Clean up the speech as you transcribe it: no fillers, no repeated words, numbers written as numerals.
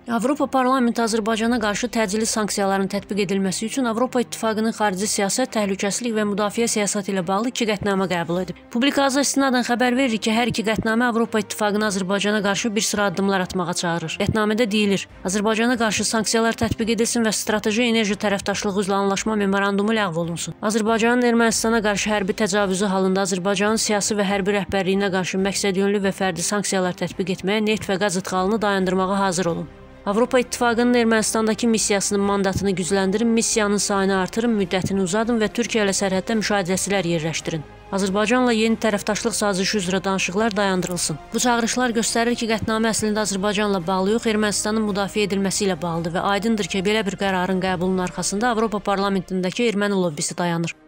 Avropa Parlamenti Azərbaycana qarşı təcili sanksiyaların tətbiq edilməsi üçün Avropa İttifaqının xarici siyasət, təhlükəsizlik və müdafiə siyasəti ilə bağlı 2 qətnamə qəbul edib. Publikasiya istinadən xəbər verir ki, hər 2 qətnamə Avropa İttifaqını Azərbaycana qarşı bir sıra addımlar atmağa çağırır. Qətnamədə deyilir, Azərbaycana qarşı sanksiyalar tətbiq edilsin və strateji enerji tərəfdaşlığı üzrə anlaşma memorandumu ləğv olunsun. Azərbaycanın Ermənistana qarşı hərbi təcavüzü halında Azərbaycanın siyasi və hərbi rəhbərliyinə qarşı məqsədyönlü və fərdi sanksiyalar tətbiq etməyə, neft və qaz idxalını dayandırmağa hazır olun. Avropa İttifaqının Ermənistandakı missiyasının mandatını gücləndirin, missiyanın sayını artırın, müddətini uzadın və Türkiyə ilə sərhəddə müşahidəçilər yerləşdirin. Azərbaycanla yeni tərəfdaşlıq sazişi üzrə danışıqlar dayandırılsın. Bu çağırışlar göstərir ki, qətnamə əslində Azərbaycanla bağlı yox, Ermənistanın müdafiə edilməsi ilə bağlıdır və aydındır ki, belə bir qərarın qəbulunun arxasında Avropa Parlamentindəki erməni lobbisi dayanır.